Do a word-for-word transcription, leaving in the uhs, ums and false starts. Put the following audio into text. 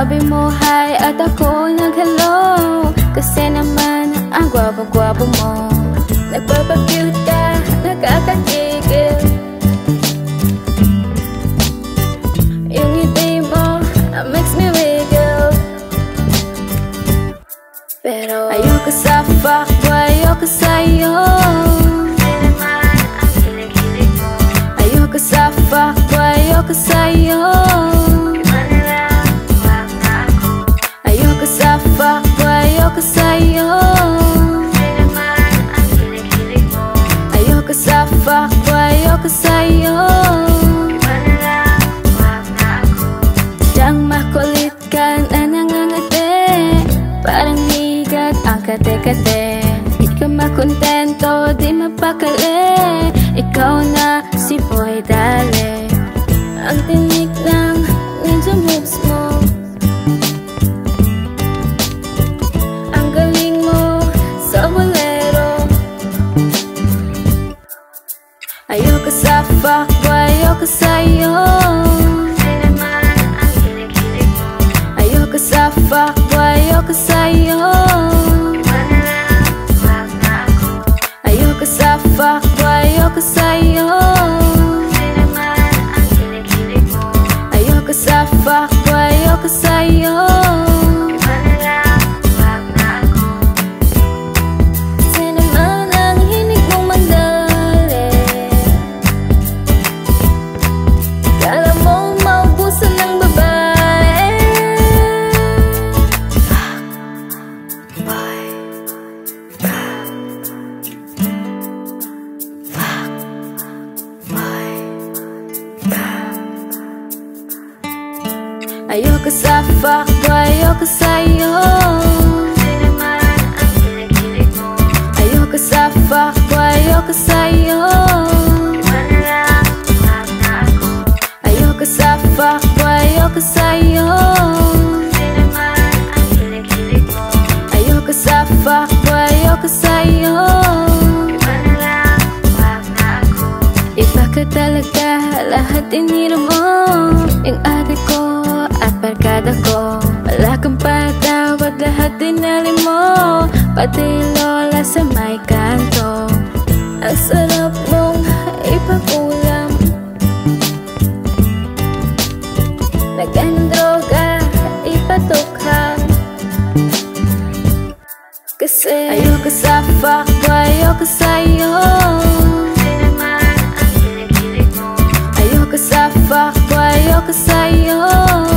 Sabi mo hi at ako nag-hello, kasi naman ang gwapo-gwapo mo. Nagpapag-cute ka, nakakagigil. Yung ngiti mo makes me wiggle. Pero ayoko sa fuckboy, ayoko sa'yo. Ayoko sa fuckboy, ayoko sa'yo. Ayoko sa fuckboy, ayoko sa'yo. Ayoko sa fuckboy, ayoko sa'yo. Siyang makulit ka na nangangati, parang higat ang kate-kate. Di ka makontento, di mapakali, ikaw na si Boy Dale. Ang tinik ng ninja moves mo, ang galing mo sa bolero. Ayoko sa fuckboy, ayoko sa'yo. Ayoko sa fuckboy, ayoko sa'yo. Ayoko sa fuckboy, ayoko sa'yo. Ayoko sa fuckboy, ayoko sa'yo. Kasi naman ang hinig mong mandali, kala mo maubusan ng babae. Fuckboy, fuckboy. Ayoko sa fuckboy, ayoko sa'yo. Ayoko sa fuckboy, ayoko sa'yo. Ayoko sa fuckboy, ayoko sa'yo. Ayoko sa fuckboy, ayoko sa'yo. Iba ka talaga, lahat iniro mo. Yung ate ko at barkada ko, wala kang patawad, lahat dinali mo. Pati lola sa may kanto, ang sarap mong ipakulam. Nag-androga, ipatukhang. Kasi ayoko sa fuckboy, ayoko sa'yo. Ayoko sa fuckboy, ayoko sa'yo.